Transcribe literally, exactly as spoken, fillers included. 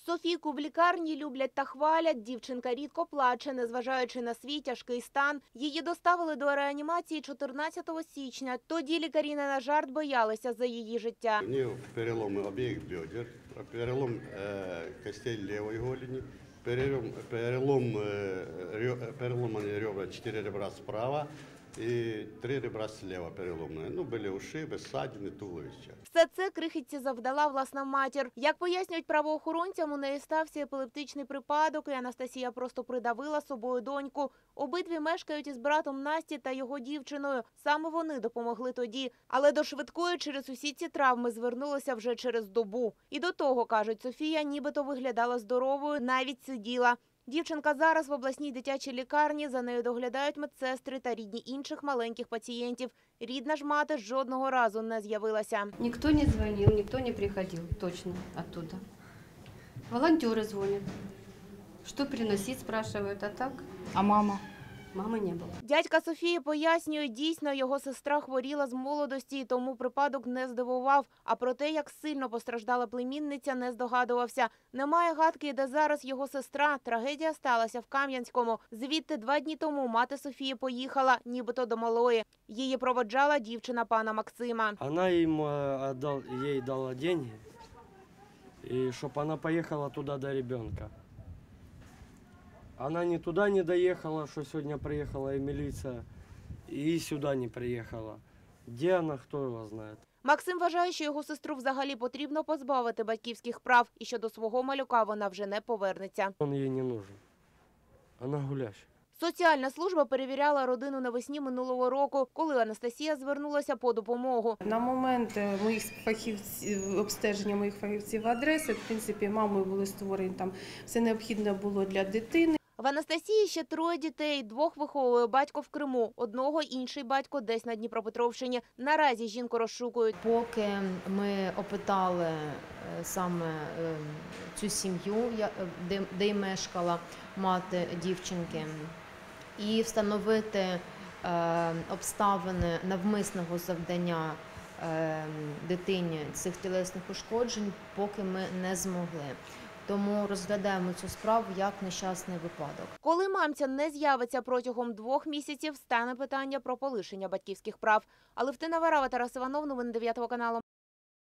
Софійку в лікарні люблять та хвалять. Дівчинка рідко плаче, незважаючи на свій тяжкий стан. Її доставили до реанімації чотирнадцятого січня. Тоді лікарі не на жарт боялися за її життя. У нее переломы обеих бедер, перелом э, костей левой голени, перелом, перелом, э, переломанные ребра, четыре ребра справа и три ребра слева переломные. Ну, были ушибы, ссадины, туловища. Все це крихітці завдала власна матір. Як пояснюють правоохоронцям, у неї стався епілептичний припадок, і Анастасія просто придавила собою доньку. Обидві мешкають із братом Насті та його дівчиною. Саме вони допомогли тоді. Але до швидкої через усі ці травми звернулися вже через добу. І до того, кажуть, Софія нібито виглядала здоровою, навіть сиділа. Дівчинка зараз в обласній дитячій лікарні, за нею доглядають медсестри та рідні інших маленьких пацієнтів. Рідна ж мати жодного разу не з'явилася. Ніхто не дзвонив, ніхто не приходив, точно, оттуда. Волонтери дзвонять. Що приносити, спрашивають, а так? А мама? Мами не було. Дядька Софії пояснює, дійсно, його сестра хворіла з молодості, і тому припадок не здивував. А про те, як сильно постраждала племінниця, не здогадувався. Немає гадки, де зараз його сестра. Трагедія сталася в Кам'янському. Звідти два дні тому мати Софії поїхала, нібито до малої. Її проводжала дівчина пана Максима. Она им отдал, ей дала деньги, и чтобы она поехала туда до ребенка. Она ни туда не доехала, что сегодня приехала и милиция, и сюда не приехала. Где она, кто его знает. Максим вважає, що його сестру взагалі потрібно позбавити батьківських прав, і що до свого малюка вона вже не повернеться. Он ей не нужен. Она гулящая. Соціальна служба перевіряла родину навесні минулого року, коли Анастасія звернулася по допомогу. На момент моїх фахівців, обстеження моїх фахівців адреси, в принципі, мамою були створені там все необхідне було для дитини. В Анастасії ще троє дітей, двох виховує батько в Криму, одного інший батько десь на Дніпропетровщині. Наразі жінку розшукують. Поки ми опитали саме цю сім'ю, де й мешкала мати дівчинки, і встановити обставини навмисного завдання дитині цих тілесних ушкоджень, поки ми не змогли. Тому розглядаємо цю справу як нещасний випадок. Коли мамця не з'явиться протягом двох місяців, стане питання про полишення батьківських прав. Алевтина Варава, Тарас Іванов, новини дев'ятого каналу.